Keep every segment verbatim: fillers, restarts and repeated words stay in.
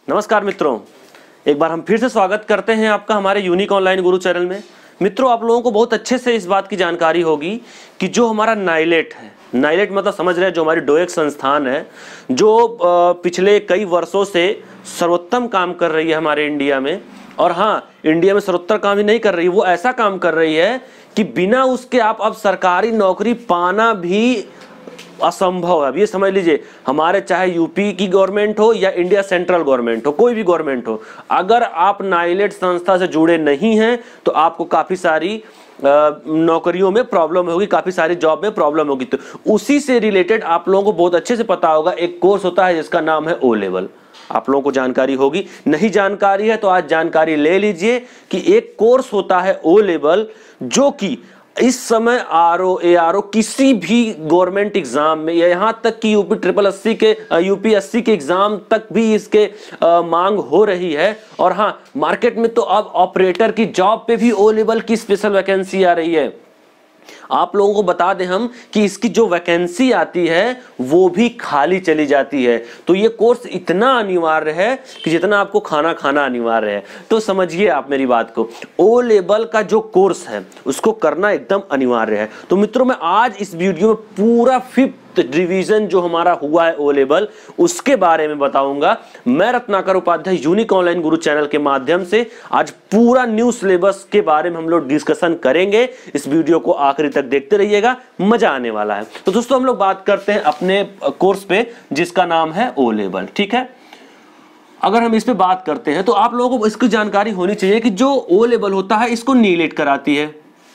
नमस्कार मित्रों, एक बार हम फिर से स्वागत करते हैं आपका हमारे यूनिक ऑनलाइन गुरु चैनल में। मित्रों, आप लोगों को बहुत अच्छे से इस बात की जानकारी होगी कि जो हमारा नाइलेट है, नाइलेट मतलब समझ रहे हैं, जो हमारी डोएक संस्थान है, जो पिछले कई वर्षों से सर्वोत्तम काम कर रही है हमारे इंडिया में। और हाँ, इंडिया में सर्वोत्तम काम ही नहीं कर रही है, वो ऐसा काम कर रही है कि बिना उसके आप अब सरकारी नौकरी पाना भी असंभव है। अब ये समझ लीजिए, हमारे चाहे यूपी की गवर्नमेंट हो या इंडिया सेंट्रल गवर्नमेंट हो, कोई भी गवर्नमेंट हो, अगर आप नाइलेट संस्था से जुड़े नहीं हैं तो आपको काफी सारी नौकरियों में प्रॉब्लम होगी, काफी सारी जॉब में प्रॉब्लम होगी। तो उसी से रिलेटेड आप लोगों को बहुत अच्छे से पता होगा, एक कोर्स होता है जिसका नाम है ओ लेवल। आप लोगों को जानकारी होगी, नहीं जानकारी है तो आज जानकारी ले लीजिए कि एक कोर्स होता है ओ लेवल, जो कि इस समय R O A R O किसी भी गवर्नमेंट एग्जाम में, या यहां तक कि यूपी ट्रिपल अस्सी के यूपीएससी के एग्जाम तक भी इसके आ, मांग हो रही है। और हां, मार्केट में तो अब ऑपरेटर की जॉब पे भी ओ लेवल की स्पेशल वैकेंसी आ रही है। आप लोगों को बता दें हम कि इसकी जो वैकेंसी आती है वो भी खाली चली जाती है। तो ये कोर्स इतना अनिवार्य है कि जितना आपको खाना खाना अनिवार्य है। तो समझिए आप मेरी बात को, ओ लेवल का जो कोर्स है उसको करना एकदम अनिवार्य है। तो मित्रों, मैं आज इस वीडियो में पूरा फिफ्थ डिवीजन जो हमारा हुआ है ओ लेवल, उसके बारे में बताऊंगा। मैं Ratnakar Upadhyay unique online guru channel के माध्यम से आज पूरा न्यू सिलेबस के बारे में हम लोग डिस्कशन करेंगे। इस वीडियो को आखिरी तक देखते रहिएगा, मजा आने वाला है। तो दोस्तों, हम लोग बात करते हैं अपने कोर्स पे जिसका नाम है ओ लेवल। ठीक है, अगर हम इस पे बात करते हैं तो आप लोगों को इसकी जानकारी होनी चाहिए कि जो ओ लेवल होता है इसको नीलेट कराती है।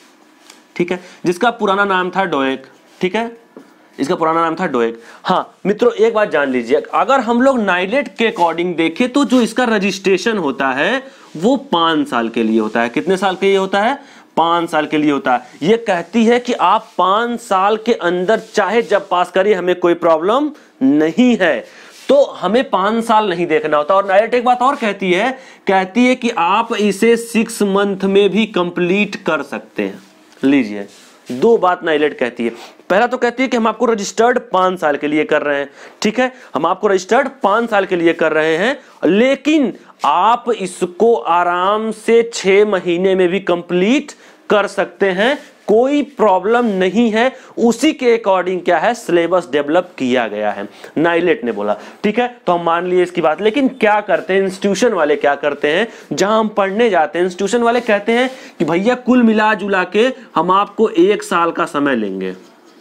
ठीक है, जिसका पुराना नाम था डोएक। ठीक है, इसका पुराना नाम था डोएक। हाँ मित्रों, एक बात जान लीजिए, अगर हम लोग नाइलेट के अकॉर्डिंग देखें तो जो इसका रजिस्ट्रेशन होता है वो पांच साल के लिए होता है। कितने साल के लिए होता है? पांच साल के लिए होता है। ये कहती है कि आप पांच साल के अंदर चाहे जब पास करिए, हमें कोई प्रॉब्लम नहीं है। तो हमें पांच साल नहीं देखना होता। और नाइलेट एक बात और कहती है, कहती है कि आप इसे सिक्स मंथ में भी कंप्लीट कर सकते हैं। लीजिए, दो बात नाइलेट कहती है। पहला तो कहती है कि हम आपको रजिस्टर्ड पांच साल के लिए कर रहे हैं। ठीक है, हम आपको रजिस्टर्ड पांच साल के लिए कर रहे हैं, लेकिन आप इसको आराम से छह महीने में भी कंप्लीट कर सकते हैं, कोई प्रॉब्लम नहीं है। उसी के अकॉर्डिंग क्या है, सिलेबस डेवलप किया गया है, नाइलेट ने बोला। ठीक है, तो हम मान लिए इसकी बात। लेकिन क्या करते हैं इंस्टीट्यूशन वाले, क्या करते हैं, जहां हम पढ़ने जाते हैं इंस्टीट्यूशन वाले कहते हैं कि भैया कुल मिला जुला के हम आपको एक साल का समय लेंगे।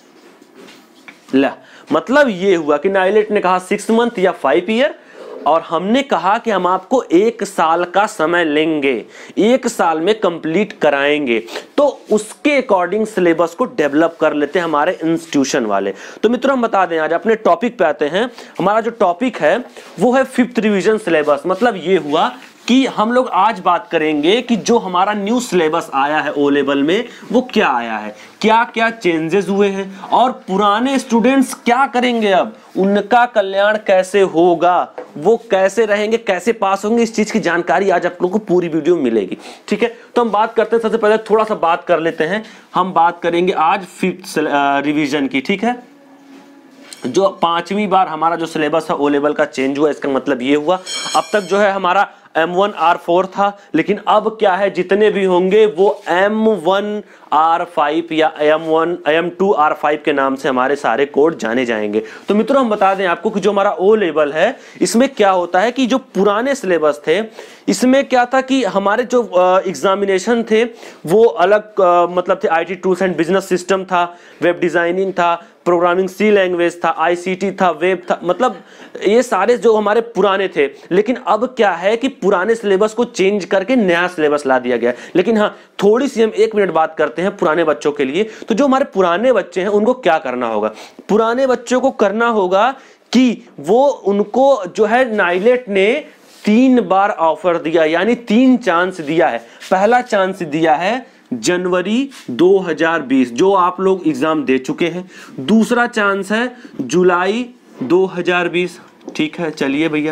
ला, मतलब ये हुआ कि नाइलेट ने कहा सिक्स मंथ या फाइव ईयर, और हमने कहा कि हम आपको एक साल का समय लेंगे, एक साल में कंप्लीट कराएंगे। तो उसके अकॉर्डिंग सिलेबस को डेवलप कर लेते हैं हमारे इंस्टीट्यूशन वाले। तो मित्रों, हम बता दें, आज अपने टॉपिक पे आते हैं। हमारा जो टॉपिक है वो है फिफ्थ रिवीजन सिलेबस। मतलब ये हुआ कि हम लोग आज बात करेंगे कि जो हमारा न्यू सिलेबस आया है ओ लेवल में वो क्या आया है, क्या क्या चेंजेस हुए हैं, और पुराने स्टूडेंट्स क्या करेंगे, अब उनका कल्याण कैसे होगा, वो कैसे रहेंगे, कैसे पास होंगे। इस चीज की जानकारी आज आप लोगों को पूरी वीडियो में मिलेगी। ठीक है, तो हम बात करते हैं, सबसे पहले थोड़ा सा बात कर लेते हैं। हम बात करेंगे आज फिफ्थ रिवीजन की। ठीक है, जो पांचवी बार हमारा जो सिलेबस है ओ लेवल का चेंज हुआ, इसका मतलब ये हुआ, अब तक जो है हमारा एम वन आर फोर था, लेकिन अब क्या है, जितने भी होंगे वो एम वन आर फाइव या M one M two R five के नाम से हमारे सारे कोड जाने जाएंगे। तो मित्रों, हम बता दें आपको कि जो हमारा ओ लेवल है इसमें क्या होता है कि जो पुराने सिलेबस थे इसमें क्या था कि हमारे जो एग्जामिनेशन थे वो अलग आ, मतलब थे। IT tools and business system था, वेब डिजाइनिंग था, प्रोग्रामिंग सी लैंग्वेज था, आईसीटी था, वेब था, मतलब ये सारे जो हमारे पुराने थे। लेकिन अब क्या है कि पुराने सिलेबस को चेंज करके नया सिलेबस ला दिया गया। लेकिन हाँ, थोड़ी सी हम एक मिनट बात करते हैं पुराने बच्चों के लिए। तो जो हमारे पुराने बच्चे हैं उनको क्या करना होगा, पुराने बच्चों को करना होगा कि वो उनको जो है नाइलेट ने तीन बार ऑफर दिया, यानी तीन चांस दिया है। पहला चांस दिया है जनवरी दो हज़ार बीस, जो आप लोग एग्जाम दे चुके हैं। दूसरा चांस है जुलाई दो हज़ार बीस। ठीक है, चलिए भैया।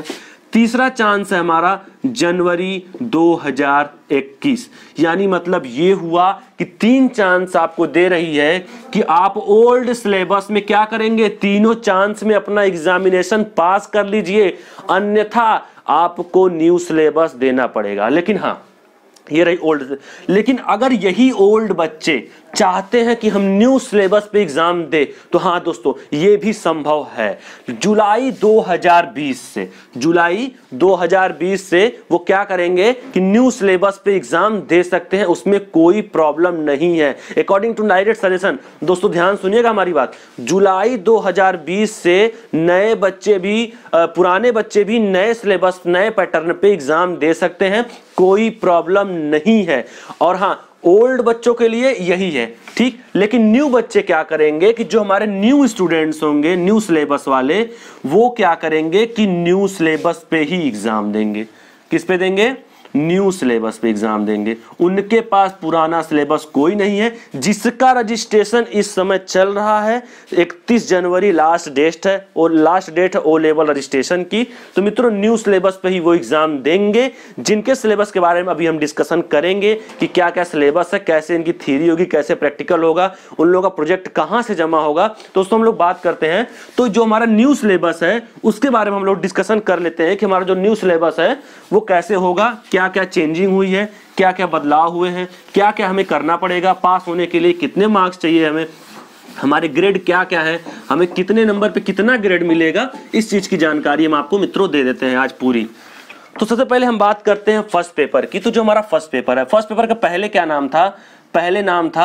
तीसरा चांस है हमारा जनवरी दो हज़ार इक्कीस। यानी मतलब ये हुआ कि तीन चांस आपको दे रही है कि आप ओल्ड सिलेबस में क्या करेंगे, तीनों चांस में अपना एग्जामिनेशन पास कर लीजिए, अन्यथा आपको न्यू सिलेबस देना पड़ेगा। लेकिन हाँ, ये रही ओल्ड। लेकिन अगर यही ओल्ड बच्चे चाहते हैं कि हम न्यू सिलेबस पे एग्जाम दे, तो हाँ दोस्तों, ये भी संभव है। जुलाई दो हज़ार बीस से जुलाई दो हज़ार बीस से वो क्या करेंगे कि न्यू सिलेबस पे एग्जाम दे सकते हैं, उसमें कोई प्रॉब्लम नहीं है अकॉर्डिंग टू नाइलेट सजेशन। दोस्तों ध्यान सुनिएगा हमारी बात, जुलाई दो हज़ार बीस से नए बच्चे भी, पुराने बच्चे भी नए सिलेबस, नए पैटर्न पे एग्जाम दे सकते हैं, कोई प्रॉब्लम नहीं है। और हाँ, ओल्ड बच्चों के लिए यही है, ठीक। लेकिन न्यू बच्चे क्या करेंगे कि जो हमारे न्यू स्टूडेंट्स होंगे, न्यू सिलेबस वाले, वो क्या करेंगे कि न्यू सिलेबस पे ही एग्जाम देंगे। किस पे देंगे? न्यू सिलेबस पे एग्जाम देंगे। उनके पास पुराना सिलेबस कोई नहीं है। जिसका रजिस्ट्रेशन इस समय चल रहा है, इकतीस जनवरी लास्ट डेट है, और लास्ट डेट है ओ लेवल रजिस्ट्रेशन की। तो मित्रों, न्यू सिलेबस पे ही वो एग्जाम देंगे। जिनके सिलेबस के बारे में अभी हम डिस्कशन करेंगे कि क्या क्या सिलेबस है, कैसे इनकी थ्योरी होगी, कैसे प्रैक्टिकल होगा, उन लोगों का प्रोजेक्ट कहां से जमा होगा, तो उसको हम लोग बात करते हैं। तो जो हमारा न्यू सिलेबस है उसके बारे में हम लोग डिस्कशन कर लेते हैं कि हमारा जो न्यू सिलेबस है वो कैसे होगा, क्या क्या चेंजिंग हुई है, क्या क्या बदलाव हुए हैं, क्या क्या हमें करना पड़ेगा, पास होने के लिए कितने मार्क्स चाहिए हमें, हमारे ग्रेड क्या क्या है, हमें कितने नंबर पे कितना ग्रेड मिलेगा, इस चीज की जानकारी हम आपको मित्रों दे देते हैं आज पूरी। तो सबसे पहले हम बात करते हैं फर्स्ट पेपर की। तो जो हमारा फर्स्ट पेपर है, फर्स्ट पेपर का पहले क्या नाम था? पहले नाम था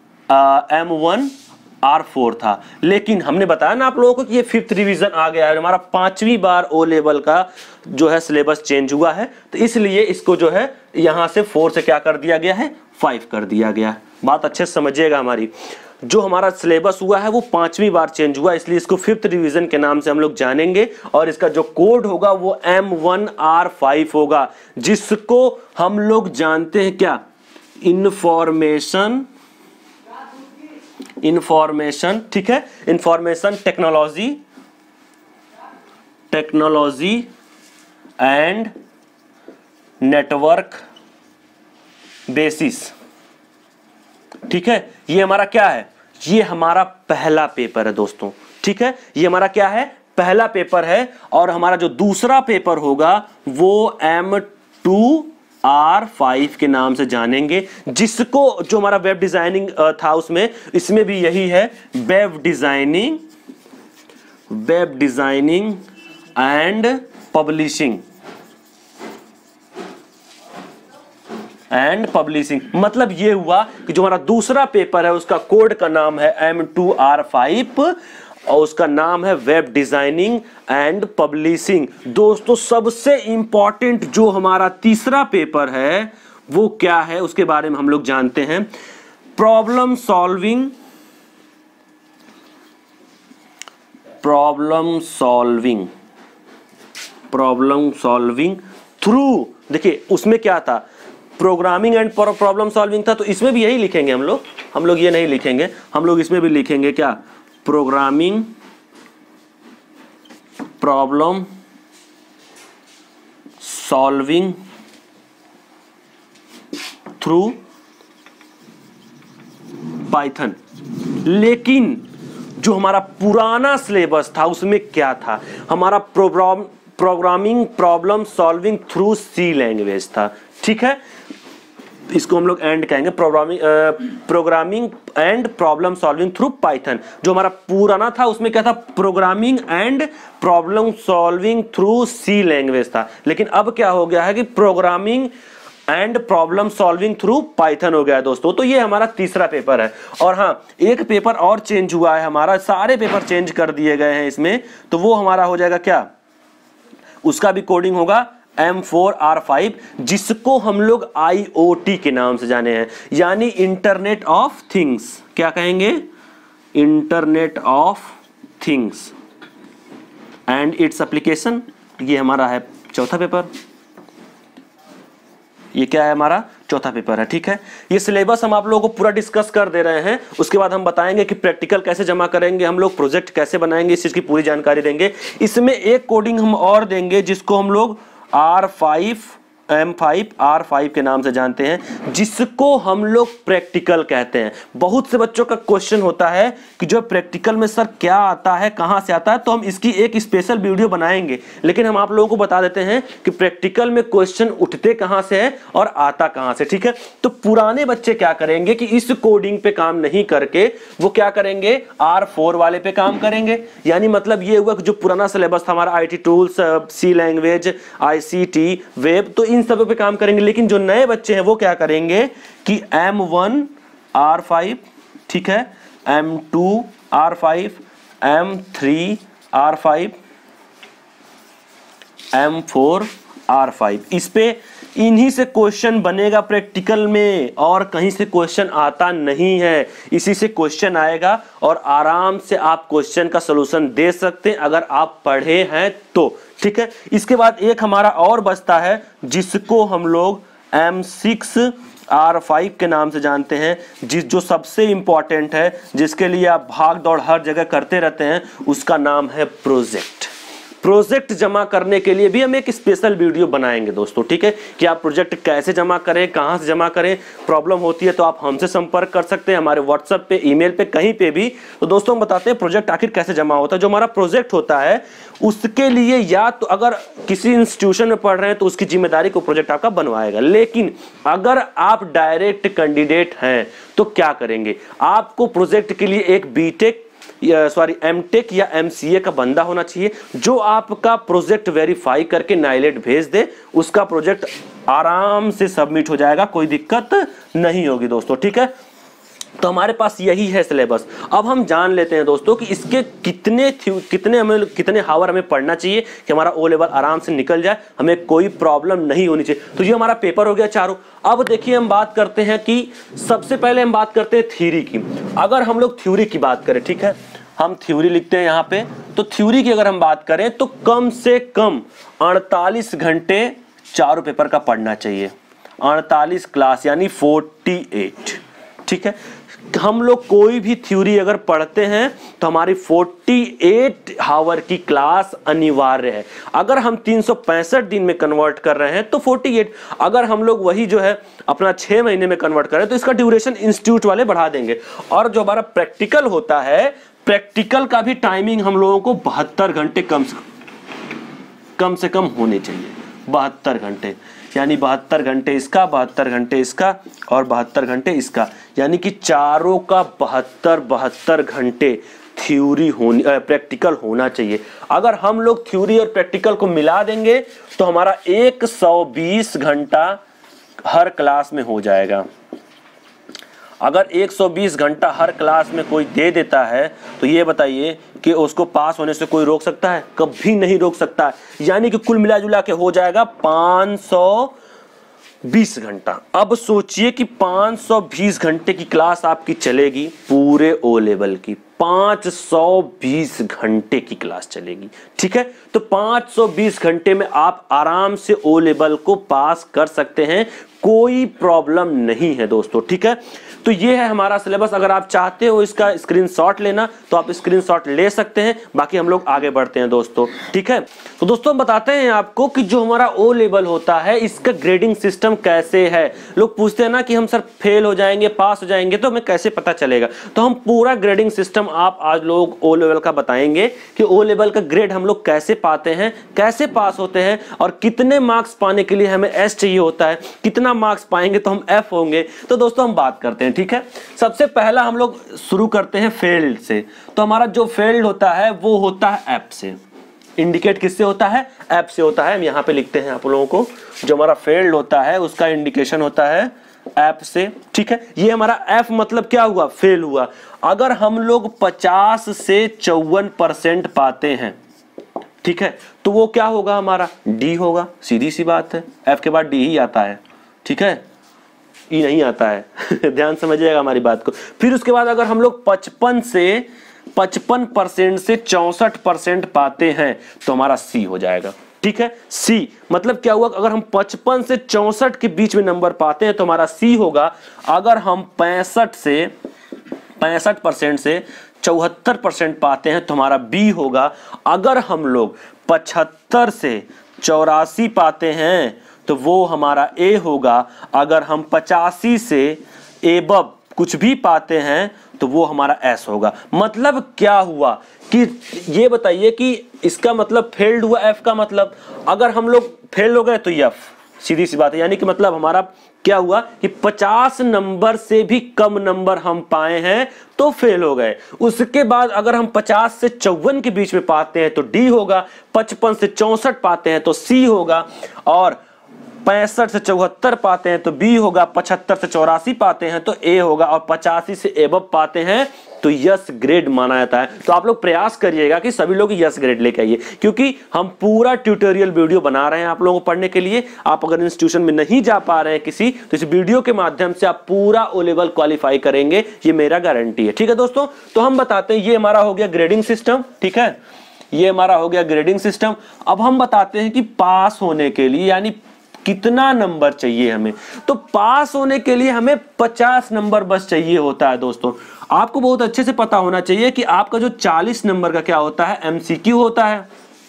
एम वन आर फोर था। लेकिन हमने बताया ना आप लोगों को कि ये फिफ्थ रिवीजन आ गया है, हमारा पांचवी बार ओ लेवल का जो है सिलेबस चेंज हुआ है, तो इसलिए इसको जो है यहां से फोर से क्या कर दिया गया है, फाइव कर दिया गया है। बात अच्छे से समझिएगा हमारी। जो हमारा सिलेबस हुआ है वो पांचवी बार चेंज हुआ, इसलिए इसको फिफ्थ रिवीजन के नाम से हम लोग जानेंगे। और इसका जो कोड होगा वो एम वन आर फाइव होगा, जिसको हम लोग जानते हैं क्या, इंफॉर्मेशन इंफॉर्मेशन ठीक है, information technology technology and network basis. ठीक है, ये हमारा क्या है, ये हमारा पहला पेपर है दोस्तों। ठीक है, ये हमारा क्या है, पहला पेपर है। और हमारा जो दूसरा पेपर होगा वो एम टू आर फाइव के नाम से जानेंगे, जिसको जो हमारा वेब डिजाइनिंग था उसमें, इसमें भी यही है, web designing web designing and publishing and publishing. मतलब ये हुआ कि जो हमारा दूसरा पेपर है उसका कोड का नाम है एम टू आर फाइव और उसका नाम है वेब डिजाइनिंग एंड पब्लिशिंग। दोस्तों, सबसे इंपॉर्टेंट जो हमारा तीसरा पेपर है वो क्या है, उसके बारे में हम लोग जानते हैं। Problem solving problem solving problem solving through, देखिए उसमें क्या था, प्रोग्रामिंग एंड प्रॉब्लम सॉल्विंग था, तो इसमें भी यही लिखेंगे हम लोग। हम लोग ये नहीं लिखेंगे, हम लोग इसमें भी लिखेंगे क्या, programming problem solving through Python. लेकिन जो हमारा पुराना सिलेबस था उसमें क्या था, हमारा program programming problem solving through C language था। ठीक है, इसको हम लोग एंड कहेंगे, programming programming and problem solving through Python. जो हमारा पुराना था उसमें क्या था, programming and problem solving through C language था। लेकिन अब क्या हो गया है कि programming and problem solving through Python हो गया है दोस्तों। तो ये हमारा तीसरा पेपर है। और हाँ, एक पेपर और चेंज हुआ है, हमारा सारे पेपर चेंज कर दिए गए हैं इसमें, तो वो हमारा हो जाएगा क्या, उसका भी कोडिंग होगा एम फोर आर फाइव, जिसको हम लोग आई ओ टी के नाम से जाने हैं, यानी इंटरनेट ऑफ थिंग्स। क्या कहेंगे, internet of things and its application. ये हमारा है चौथा पेपर। ये क्या है हमारा चौथा पेपर है। ठीक है, ये सिलेबस हम आप लोगों को पूरा डिस्कस कर दे रहे हैं। उसके बाद हम बताएंगे कि प्रैक्टिकल कैसे जमा करेंगे, हम लोग प्रोजेक्ट कैसे बनाएंगे, इस चीज की पूरी जानकारी देंगे। इसमें एक कोडिंग हम और देंगे जिसको हम लोग R five M five R five के नाम से जानते हैं, जिसको हम लोग प्रैक्टिकल कहते हैं। बहुत से बच्चों का क्वेश्चन होता है कि जो प्रैक्टिकल में सर क्या आता है, कहां से आता है, तो हम इसकी एक स्पेशल वीडियो बनाएंगे। लेकिन हम आप लोगों को बता देते हैं कि प्रैक्टिकल में क्वेश्चन उठते कहां से है और आता कहां से। ठीक है, तो पुराने बच्चे क्या करेंगे कि इस कोडिंग पे काम नहीं करके वो क्या करेंगे, आर फोर वाले पे काम करेंगे। यानी मतलब ये हुआ कि जो पुराना सिलेबस था हमारा, I T tools, C language, I C T, web, तो इन सब पे काम करेंगे। लेकिन जो नए बच्चे हैं वो क्या करेंगे कि एम वन आर फाइव, ठीक है, M two R five, M three R five, M four R five, इस पे इन्हीं से क्वेश्चन बनेगा प्रैक्टिकल में, और कहीं से क्वेश्चन आता नहीं है। इसी से क्वेश्चन आएगा और आराम से आप क्वेश्चन का सलूशन दे सकते हैं अगर आप पढ़े हैं तो। ठीक है, इसके बाद एक हमारा और बचता है जिसको हम लोग एम सिक्स आर फाइव के नाम से जानते हैं, जिस जो सबसे इंपॉर्टेंट है, जिसके लिए आप भाग दौड़ हर जगह करते रहते हैं, उसका नाम है प्रोजेक्ट। प्रोजेक्ट जमा करने के लिए भी हम एक स्पेशल वीडियो बनाएंगे दोस्तों। ठीक है, कि आप प्रोजेक्ट कैसे जमा करें, कहां से जमा करें, प्रॉब्लम होती है तो आप हमसे संपर्क कर सकते हैं, हमारे व्हाट्सएप पे, ईमेल पे, कहीं पे भी। तो दोस्तों हम बताते हैं प्रोजेक्ट आखिर कैसे जमा होता है। जो हमारा प्रोजेक्ट होता है उसके लिए या तो अगर किसी इंस्टीट्यूशन में पढ़ रहे हैं तो उसकी जिम्मेदारी को प्रोजेक्ट आपका बनवाएगा। लेकिन अगर आप डायरेक्ट कैंडिडेट हैं तो क्या करेंगे, आपको प्रोजेक्ट के लिए एक बीटेक सॉरी एमटेक या एमसीए का बंदा होना चाहिए, जो आपका प्रोजेक्ट वेरीफाई करके नाइलेट भेज दे। उसका प्रोजेक्ट आराम से सबमिट हो जाएगा, कोई दिक्कत नहीं होगी दोस्तों। ठीक है, तो हमारे पास यही है सिलेबस। अब हम जान लेते हैं दोस्तों कि इसके कितने कितने हमें कितने हावर हमें पढ़ना चाहिए कि हमारा ओ लेवल आराम से निकल जाए, हमें कोई प्रॉब्लम नहीं होनी चाहिए। तो ये हमारा पेपर हो गया चारों। अब देखिए हम बात करते हैं कि सबसे पहले हम बात करते हैं थ्योरी की। अगर हम लोग थ्योरी की बात करें, ठीक है, हम थ्योरी लिखते हैं यहाँ पे, तो थ्योरी की अगर हम बात करें तो कम से कम अड़तालीस घंटे चारों पेपर का पढ़ना चाहिए। अड़तालीस क्लास यानी अड़तालीस। ठीक है, हम लोग कोई भी थ्योरी अगर पढ़ते हैं तो हमारी अड़तालीस हावर की क्लास अनिवार्य है। अगर हम तीन सौ पैंसठ दिन में कन्वर्ट कर रहे हैं तो अड़तालीस, अगर हम लोग वही जो है अपना छह महीने में कन्वर्ट करें तो इसका ड्यूरेशन इंस्टीट्यूट वाले बढ़ा देंगे। और जो हमारा प्रैक्टिकल होता है, प्रैक्टिकल का भी टाइमिंग हम लोगों को बहत्तर घंटे कम से कम से कम होने चाहिए। बहत्तर घंटे यानी बहत्तर घंटे इसका, बहत्तर घंटे इसका और बहत्तर घंटे इसका, यानी कि चारों का बहत्तर बहत्तर घंटे थ्योरी होनी प्रैक्टिकल होना चाहिए। अगर हम लोग थ्योरी और प्रैक्टिकल को मिला देंगे तो हमारा एक सौ बीस घंटा हर क्लास में हो जाएगा। अगर एक सौ बीस घंटा हर क्लास में कोई दे देता है तो ये बताइए कि उसको पास होने से कोई रोक सकता है? कभी नहीं रोक सकता है। यानी कि कुल मिला जुला के हो जाएगा पाँच सौ बीस घंटा। अब सोचिए कि पाँच सौ बीस घंटे की क्लास आपकी चलेगी, पूरे ओ लेवल की पाँच सौ बीस घंटे की क्लास चलेगी। ठीक है, तो पाँच सौ बीस घंटे में आप आराम से ओ लेवल को पास कर सकते हैं, कोई प्रॉब्लम नहीं है दोस्तों। ठीक है, तो ये है हमारा सिलेबस। अगर आप चाहते हो इसका स्क्रीनशॉट लेना तो आप स्क्रीनशॉट ले सकते हैं। बाकी हम लोग आगे बढ़ते हैं दोस्तों। ठीक है, तो दोस्तों हम बताते हैं आपको कि जो हमारा ओ लेवल होता है इसका ग्रेडिंग सिस्टम कैसे है। लोग पूछते हैं ना कि हम सर फेल हो जाएंगे, पास हो जाएंगे, तो हमें कैसे पता चलेगा। तो हम पूरा ग्रेडिंग सिस्टम आप आज लोग ओ लेवल का बताएंगे कि ओ लेवल का ग्रेड हम लोग कैसे पाते हैं, कैसे पास होते हैं, और कितने मार्क्स पाने के लिए हमें एस चाहिए होता है, कितना मार्क्स पाएंगे तो हम एफ होंगे। तो दोस्तों हम बात करते हैं। ठीक है, सबसे पहला हम लोग शुरू करते हैं फेल्ड से। तो हमारा जो फेल्ड होता है वो होता है एफ से। इंडिकेट किससे होता है? एफ से होता है। हम यहाँ पे लिखते हैं आप लोगों को, जो हमारा फेल्ड होता है उसका इंडिकेशन होता है एफ से। ठीक है, ये हमारा एफ मतलब क्या हुआ? फेल हुआ। अगर हम लोग पचास से चौवन परसेंट पाते हैं, ठीक है, तो वो क्या होगा? हमारा डी होगा। सीधी सी बात है, एफ के बाद डी ही आता है। ठीक है, ई नहीं आता है ध्यान समझिएगा हमारी बात को। फिर उसके बाद अगर हम लोग पचपन से पचपन परसेंट से चौसठ परसेंट पाते हैं तो हमारा सी हो जाएगा। ठीक है। सी मतलब क्या हुआ, अगर हम पचपन से चौसठ के बीच में नंबर पाते हैं तो हमारा सी होगा। अगर हम पैंसठ से पैंसठ परसेंट से चौहत्तर परसेंट पाते हैं तो हमारा बी होगा। अगर हम लोग पचहत्तर से चौरासी पाते हैं तो वो हमारा ए होगा। अगर हम पचासी से एबव कुछ भी पाते हैं तो वो हमारा एस होगा। मतलब क्या हुआ कि ये बताइए कि इसका मतलब फेल्ड हुआ, एफ का मतलब अगर हम लोग फेल हो गए तो एफ, सीधी सी बात है। यानी कि मतलब हमारा क्या हुआ कि पचास नंबर से भी कम नंबर हम पाए हैं तो फेल हो गए। उसके बाद अगर हम पचास से चौवन के बीच में पाते हैं तो डी होगा, पचपन से चौसठ पाते हैं तो सी होगा, और पैंसठ से चौहत्तर पाते हैं तो बी होगा, पचहत्तर से चौरासी पाते हैं तो ए होगा, और पचासी से एबव पाते हैं तो यस ग्रेड माना जाता है। तो आप लोग प्रयास करिएगा कि सभी लोग यस ग्रेड लेके आइए, क्योंकि हम पूरा ट्यूटोरियल वीडियो बना रहे हैं आप लोगों को पढ़ने के लिए। आप अगर इंस्टीट्यूशन में नहीं जा पा रहे हैं किसी, तो इस वीडियो के माध्यम से आप पूरा ओ लेवल क्वालिफाई करेंगे, ये मेरा गारंटी है। ठीक है दोस्तों, तो हम बताते हैं, ये हमारा हो गया ग्रेडिंग सिस्टम। ठीक है, ये हमारा हो गया ग्रेडिंग सिस्टम। अब हम बताते हैं कि पास होने के लिए यानी कितना नंबर चाहिए हमें। तो पास होने के लिए हमें पचास नंबर बस चाहिए होता है। दोस्तों आपको बहुत अच्छे से पता होना चाहिए कि आपका जो चालीस नंबर का क्या होता है, एमसीक्यू होता है,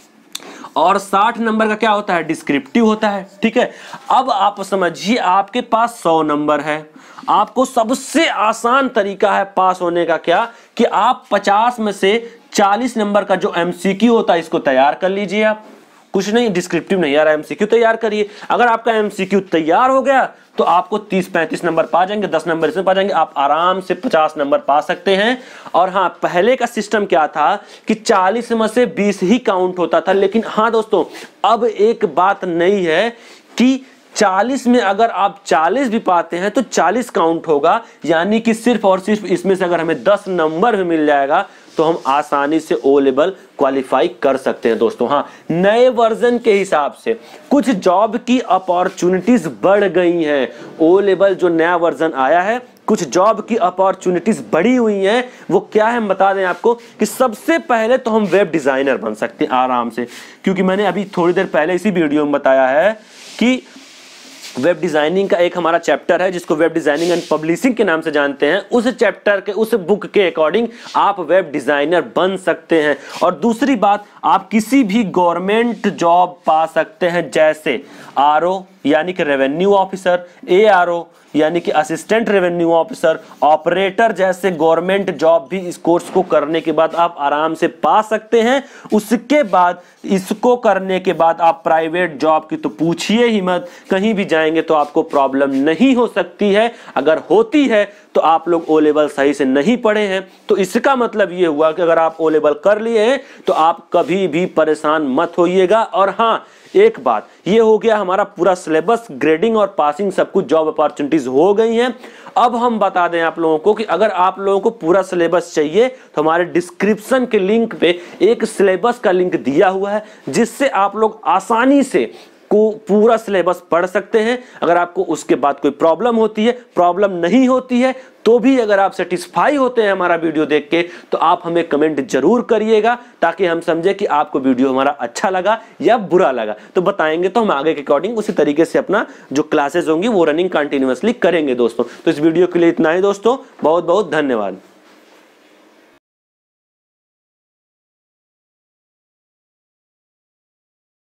और साठ नंबर का क्या होता है, डिस्क्रिप्टिव होता है। ठीक है, अब आप समझिए आपके पास सौ नंबर है। आपको सबसे आसान तरीका है पास होने का क्या, कि आप पचास में से चालीस नंबर का जो एमसीक्यू होता है इसको तैयार कर लीजिए। आप कुछ नहीं, डिस्क्रिप्टिव नहीं आ रहा है, एमसीक्यू तैयार करिए। अगर आपका एमसीक्यू तैयार हो गया तो आपको तीस पैंतीस नंबर पा जाएंगे, दस नंबर इसमें पा जाएंगे, आप आराम से पचास नंबर पा सकते हैं। और हाँ, पहले का सिस्टम क्या था कि चालीस में से बीस ही काउंट होता था। लेकिन हाँ दोस्तों, अब एक बात नई है कि चालीस में अगर आप चालीस भी पाते हैं तो चालीस काउंट होगा। यानी कि सिर्फ और सिर्फ इसमें से अगर हमें दस नंबर भी मिल जाएगा तो हम आसानी से ओ लेवल क्वालिफाई कर सकते हैं। दोस्तों हाँ, नए वर्जन के हिसाब से कुछ जॉब की अपॉर्चुनिटीज बढ़ गई हैं। ओ लेवल जो नया वर्जन आया है, कुछ जॉब की अपॉर्चुनिटीज बढ़ी हुई हैं। वो क्या है हम बता दें आपको, कि सबसे पहले तो हम वेब डिजाइनर बन सकते हैं आराम से, क्योंकि मैंने अभी थोड़ी देर पहले इसी वीडियो में बताया है कि वेब डिजाइनिंग का एक हमारा चैप्टर है जिसको वेब डिजाइनिंग एंड पब्लिशिंग के नाम से जानते हैं। उस चैप्टर के, उस बुक के अकॉर्डिंग आप वेब डिजाइनर बन सकते हैं। और दूसरी बात, आप किसी भी गवर्नमेंट जॉब पा सकते हैं, जैसे आरओ यानी कि रेवेन्यू ऑफिसर, एआरओ यानी कि असिस्टेंट रेवेन्यू ऑफिसर, ऑपरेटर जैसे गवर्नमेंट जॉब भी इस कोर्स को करने के बाद आप आराम से पा सकते हैं। उसके बाद इसको करने के बाद आप प्राइवेट जॉब की तो पूछिए ही मत, कहीं भी जाएंगे तो आपको प्रॉब्लम नहीं हो सकती है। अगर होती है तो आप लोग ओ लेवल सही से नहीं पढ़े हैं। तो इसका मतलब ये हुआ कि अगर आप ओ लेवल कर लिए हैं तो आप कभी भी परेशान मत होइएगा। और हाँ, एक बात ये हो गया हमारा पूरा सिलेबस, ग्रेडिंग और पासिंग सब कुछ जॉब अपॉर्चुनिटीज हो गई हैं। अब हम बता दें आप लोगों को कि अगर आप लोगों को पूरा सिलेबस चाहिए तो हमारे डिस्क्रिप्शन के लिंक पे एक सिलेबस का लिंक दिया हुआ है, जिससे आप लोग आसानी से को पूरा सिलेबस पढ़ सकते हैं। अगर आपको उसके बाद कोई प्रॉब्लम होती है, प्रॉब्लम नहीं होती है तो भी अगर आप सेटिस्फाई होते हैं हमारा वीडियो देख के, तो आप हमें कमेंट जरूर करिएगा, ताकि हम समझे कि आपको वीडियो हमारा अच्छा लगा या बुरा लगा। तो बताएंगे तो हम आगे के अकॉर्डिंग उसी तरीके से अपना जो क्लासेस होंगी वो रनिंग कंटिन्यूअसली करेंगे। दोस्तों तो इस वीडियो के लिए इतना ही दोस्तों, बहुत बहुत धन्यवाद।